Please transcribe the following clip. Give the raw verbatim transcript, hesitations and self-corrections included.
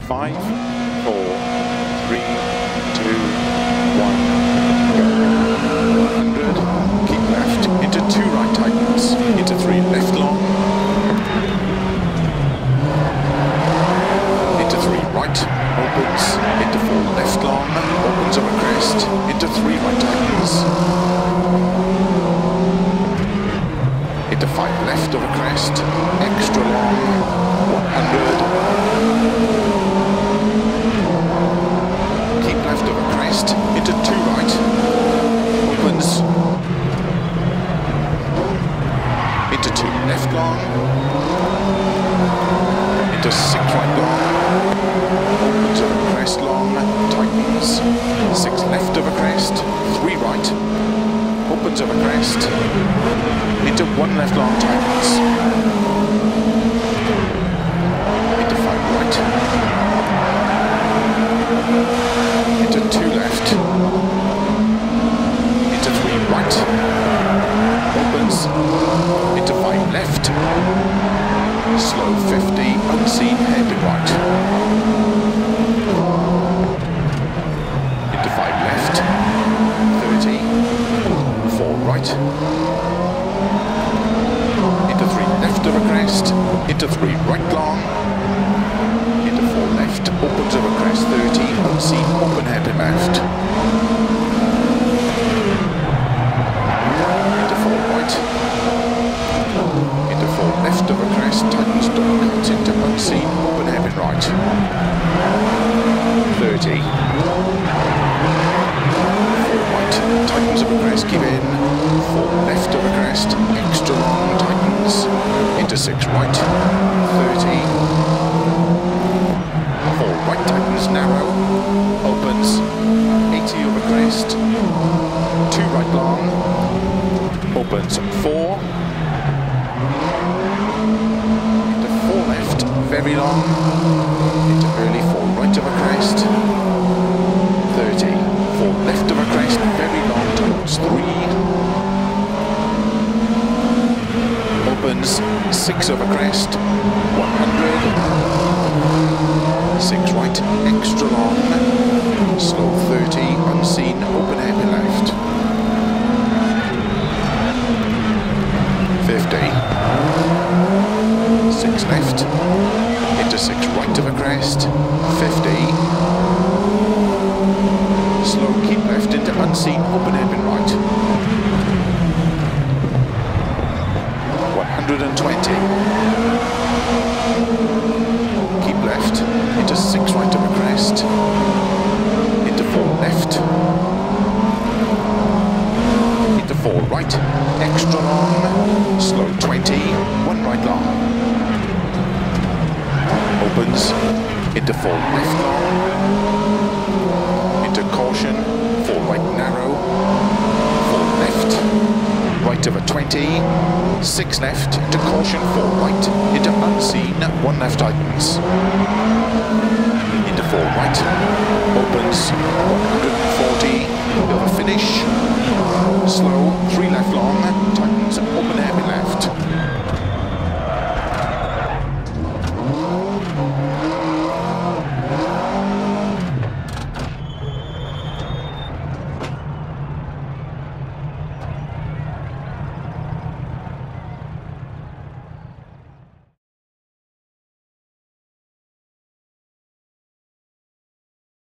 Five, four, three, two, one, go. one hundred, keep left, into two right tightens, into three left long, into three right, opens, into four left long, opens over crest, into three right tightens, into five left over crest, extra long, one hundred, keep left over crest, into two right, opens, into two left long, into six right long, opens over crest long, tightens, six left over crest, three right, opens over crest, into one left long, tightens, into five right, into two left, into three right, opens, into five left, slow fifty, unseen hairpin right, into five left, thirty, four right, into three left over crest, into three right long, into four left, opens over crest, thirty, unseen, open hairpin left, into four right, into four left over crest, tightens, double cuts, into unseen, open hairpin right, thirty, four right, tightens over crest, keep in, four left over crest, extra long, tightens, into six right, thirty, four right tightens, narrow, opens, eighty over crest, two right long, opens, four, into four left, very long, into early four right over crest, thirty, four left over crest, very long, tightens, three, opens, six over crest, one hundred, six right, extra long, slow thirty, unseen, open hairpin left, fifty, six left, into six right over crest, fifty, slow keep left, into unseen, open hairpin right, one hundred twenty, keep left, into six right over crest, into four left, into four right, extra long, slow twenty, one right long, opens, into four left long, into caution, four right narrow, four left, right over twenty, six left, into caution, four right, into unseen, one left tightens, into four right, opens, one hundred forty, over finish, slow, three left long, tightens, open hairpin left,